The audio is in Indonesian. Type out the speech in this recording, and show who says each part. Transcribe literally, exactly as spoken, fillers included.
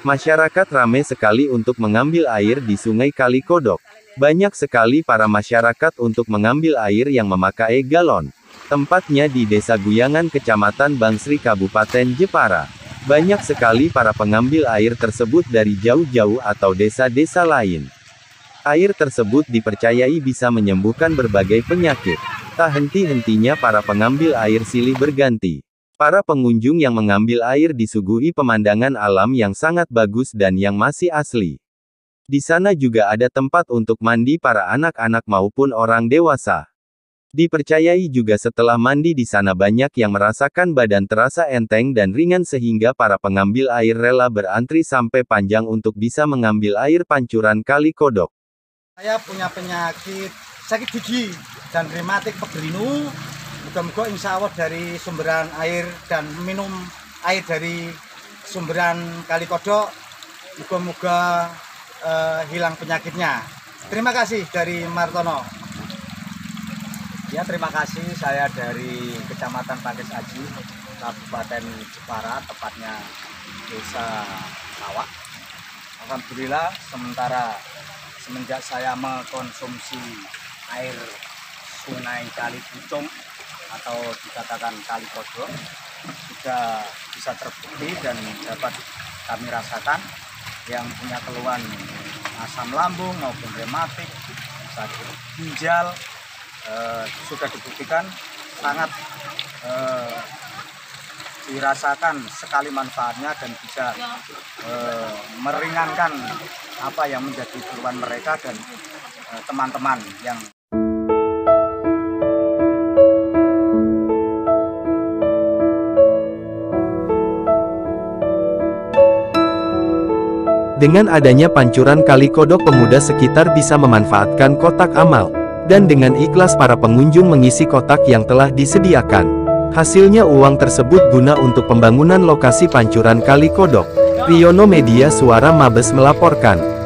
Speaker 1: Masyarakat ramai sekali untuk mengambil air di Sungai Kali Kodok. Banyak sekali para masyarakat untuk mengambil air yang memakai galon. Tempatnya di Desa Guyangan Kecamatan Bangsri Kabupaten Jepara. Banyak sekali para pengambil air tersebut dari jauh-jauh atau desa-desa lain. Air tersebut dipercayai bisa menyembuhkan berbagai penyakit. Tak henti-hentinya para pengambil air silih berganti. Para pengunjung yang mengambil air disuguhi pemandangan alam yang sangat bagus dan yang masih asli. Di sana juga ada tempat untuk mandi para anak-anak maupun orang dewasa. Dipercayai juga setelah mandi di sana banyak yang merasakan badan terasa enteng dan ringan sehingga para pengambil air rela berantri sampai panjang untuk bisa mengambil air pancuran Kali Kodok.
Speaker 2: Saya punya penyakit sakit gigi dan rematik pegelinu. Moga-moga insya Allah dari sumberan air dan minum air dari sumberan Kali Kodok, moga-moga uh, hilang penyakitnya. Terima kasih dari Martono.
Speaker 3: Ya, terima kasih. Saya dari Kecamatan Pakis Aji, Kabupaten Jepara, tepatnya Desa Lawak. Alhamdulillah, sementara semenjak saya mengkonsumsi air Sungai Kali Pucung atau dikatakan Kali Kodok, sudah bisa terbukti dan dapat kami rasakan yang punya keluhan asam lambung maupun rematik, sakit ginjal, eh, sudah dibuktikan sangat eh, dirasakan sekali manfaatnya dan bisa eh, meringankan apa yang menjadi keluhan mereka dan teman-teman eh, yang
Speaker 1: Dengan adanya pancuran Kali Kodok, pemuda sekitar bisa memanfaatkan kotak amal. Dan dengan ikhlas para pengunjung mengisi kotak yang telah disediakan. Hasilnya uang tersebut guna untuk pembangunan lokasi pancuran Kali Kodok. Riono Media Suara Mabes melaporkan.